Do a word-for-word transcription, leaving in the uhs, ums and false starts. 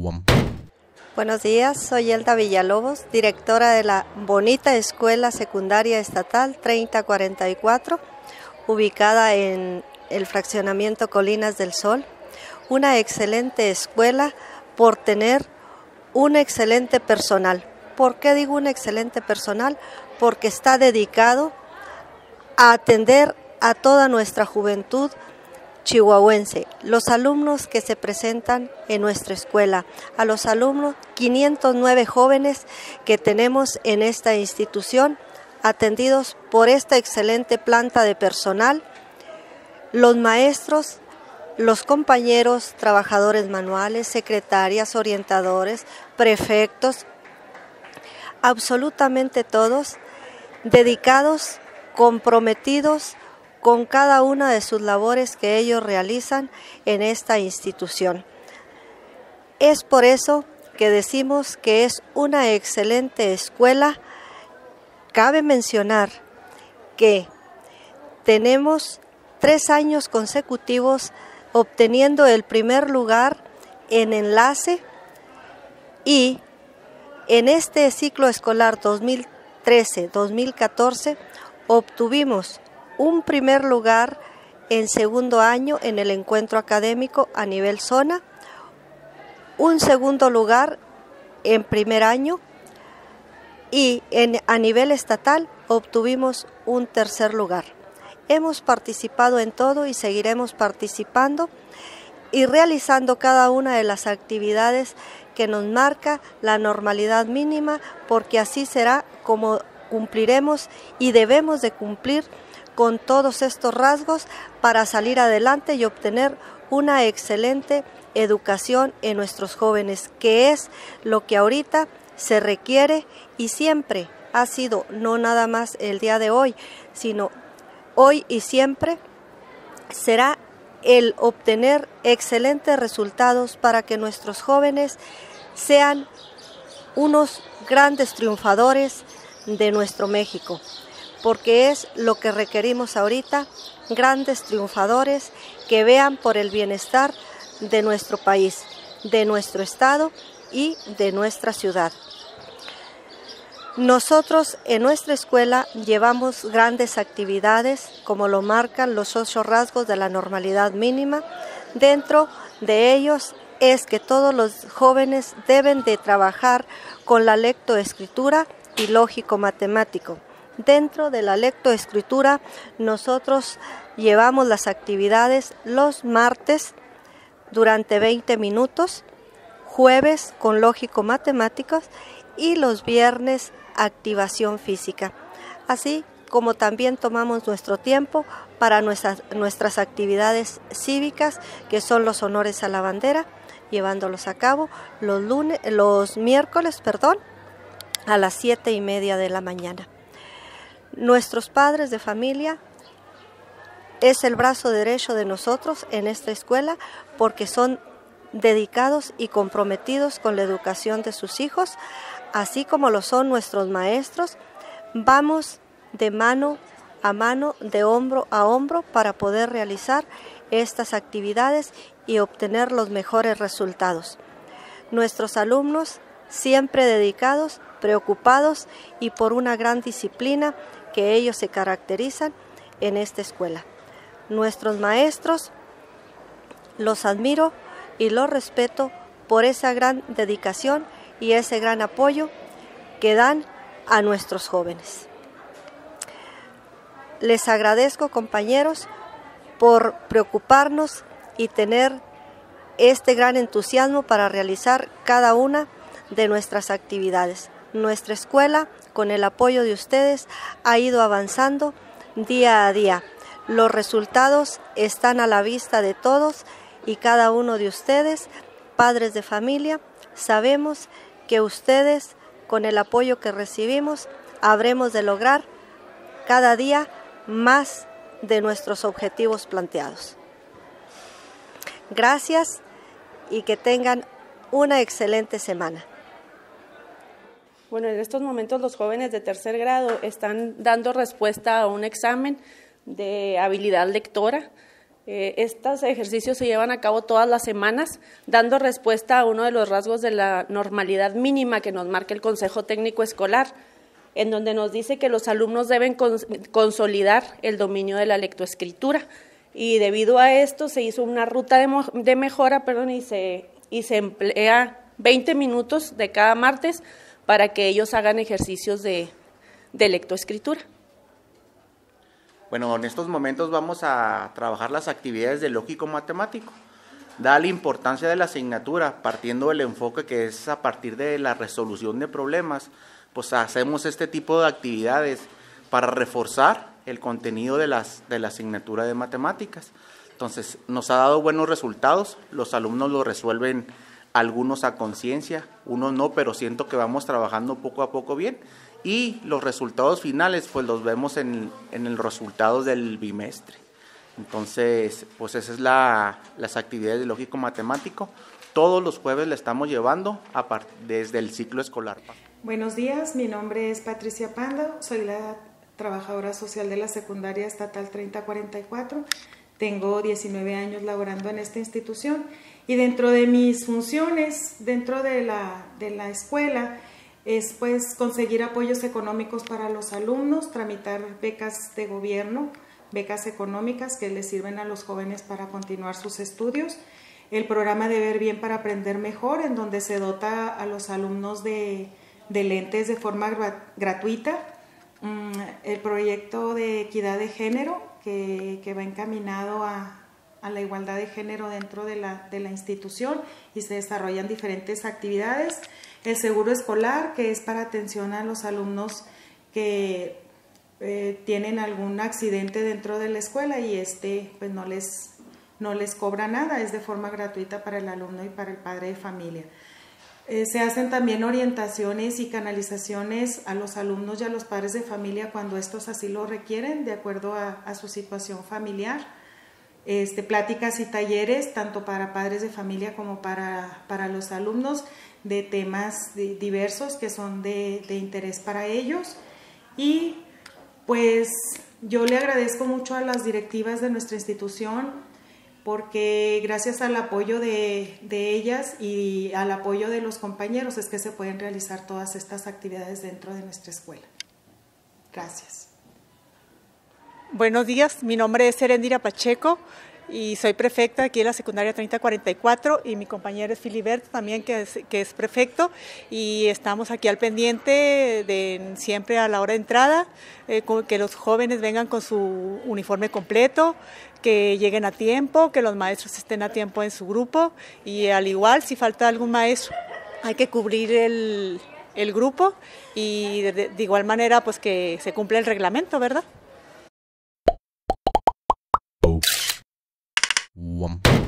Tlatuam. Buenos días, soy Elda Villalobos, directora de la bonita Escuela Secundaria Estatal treinta cuarenta y cuatro, ubicada en el fraccionamiento Colinas del Sol. Una excelente escuela por tener un excelente personal. ¿Por qué digo un excelente personal? Porque está dedicado a atender a toda nuestra juventud chihuahuense, los alumnos que se presentan en nuestra escuela, a los alumnos, quinientos nueve jóvenes que tenemos en esta institución, atendidos por esta excelente planta de personal, los maestros, los compañeros, trabajadores manuales, secretarias, orientadores, prefectos, absolutamente todos dedicados, comprometidos con cada una de sus labores que ellos realizan en esta institución. Es por eso que decimos que es una excelente escuela. Cabe mencionar que tenemos tres años consecutivos obteniendo el primer lugar en enlace y en este ciclo escolar dos mil trece dos mil catorce obtuvimos un primer lugar en segundo año en el encuentro académico a nivel zona, un segundo lugar en primer año y en, a nivel estatal obtuvimos un tercer lugar. Hemos participado en todo y seguiremos participando y realizando cada una de las actividades que nos marca la normalidad mínima, porque así será como cumpliremos y debemos de cumplir con todos estos rasgos para salir adelante y obtener una excelente educación en nuestros jóvenes, que es lo que ahorita se requiere y siempre ha sido, no nada más el día de hoy, sino hoy y siempre será el obtener excelentes resultados para que nuestros jóvenes sean unos grandes triunfadores de nuestro México, porque es lo que requerimos ahorita, grandes triunfadores que vean por el bienestar de nuestro país, de nuestro estado y de nuestra ciudad. Nosotros en nuestra escuela llevamos grandes actividades, como lo marcan los ocho rasgos de la normalidad mínima. Dentro de ellos es que todos los jóvenes deben de trabajar con la lectoescritura y lógico-matemático. Dentro de la lectoescritura nosotros llevamos las actividades los martes durante veinte minutos, jueves con lógico-matemáticos y los viernes activación física. Así como también tomamos nuestro tiempo para nuestras, nuestras actividades cívicas, que son los honores a la bandera, llevándolos a cabo los, lunes, los miércoles perdón, a las siete y media de la mañana. Nuestros padres de familia es el brazo derecho de nosotros en esta escuela porque son dedicados y comprometidos con la educación de sus hijos, así como lo son nuestros maestros. Vamos de mano a mano, de hombro a hombro para poder realizar estas actividades y obtener los mejores resultados. Nuestros alumnos siempre dedicados, preocupados y por una gran disciplina que ellos se caracterizan en esta escuela. Nuestros maestros los admiro y los respeto por esa gran dedicación y ese gran apoyo que dan a nuestros jóvenes. Les agradezco, compañeros, por preocuparnos y tener este gran entusiasmo para realizar cada una de nuestras actividades. Nuestra escuela, con el apoyo de ustedes, ha ido avanzando día a día. Los resultados están a la vista de todos y cada uno de ustedes, padres de familia, sabemos que ustedes, con el apoyo que recibimos, habremos de lograr cada día más de nuestros objetivos planteados. Gracias y que tengan una excelente semana. Bueno, en estos momentos los jóvenes de tercer grado están dando respuesta a un examen de habilidad lectora. Eh, estos ejercicios se llevan a cabo todas las semanas, dando respuesta a uno de los rasgos de la normalidad mínima que nos marca el Consejo Técnico Escolar, en donde nos dice que los alumnos deben cons- consolidar el dominio de la lectoescritura. Y debido a esto se hizo una ruta de, mo- de mejora perdón, y, se, y se emplea veinte minutos de cada martes para que ellos hagan ejercicios de, de lectoescritura. Bueno, en estos momentos vamos a trabajar las actividades de lógico-matemático. Da la importancia de la asignatura, partiendo del enfoque que es a partir de la resolución de problemas, pues hacemos este tipo de actividades para reforzar el contenido de, las, de la asignatura de matemáticas. Entonces, nos ha dado buenos resultados, los alumnos lo resuelven algunos a conciencia, unos no, pero siento que vamos trabajando poco a poco bien. Y los resultados finales, pues los vemos en, en los resultados del bimestre. Entonces, pues esas es la, las actividades de lógico-matemático. Todos los jueves la estamos llevando a part, desde el ciclo escolar. Buenos días, mi nombre es Patricia Pando, soy la trabajadora social de la secundaria estatal treinta cuarenta y cuatro. Tengo diecinueve años laborando en esta institución y dentro de mis funciones, dentro de la, de la escuela, es pues conseguir apoyos económicos para los alumnos, tramitar becas de gobierno, becas económicas que les sirven a los jóvenes para continuar sus estudios. El programa de Ver Bien para Aprender Mejor, en donde se dota a los alumnos de, de lentes de forma gratuita. El proyecto de equidad de género, que, que va encaminado a, a la igualdad de género dentro de la, de la institución y se desarrollan diferentes actividades. El seguro escolar, que es para atención a los alumnos que eh, tienen algún accidente dentro de la escuela y este pues no les, no les cobra nada, es de forma gratuita para el alumno y para el padre de familia. Eh, se hacen también orientaciones y canalizaciones a los alumnos y a los padres de familia cuando estos así lo requieren, de acuerdo a, a su situación familiar. Este, pláticas y talleres, tanto para padres de familia como para, para los alumnos, de temas de, diversos que son de, de interés para ellos. Y pues yo le agradezco mucho a las directivas de nuestra institución porque gracias al apoyo de, de ellas y al apoyo de los compañeros es que se pueden realizar todas estas actividades dentro de nuestra escuela. Gracias. Buenos días, mi nombre es Erendira Pacheco y soy prefecta aquí en la secundaria treinta cuarenta y cuatro y mi compañero es Filiberto también que es, que es prefecto y estamos aquí al pendiente de siempre a la hora de entrada, eh, que los jóvenes vengan con su uniforme completo, que lleguen a tiempo, que los maestros estén a tiempo en su grupo y al igual si falta algún maestro hay que cubrir el, el grupo y de, de igual manera pues que se cumpla el reglamento, ¿verdad? One.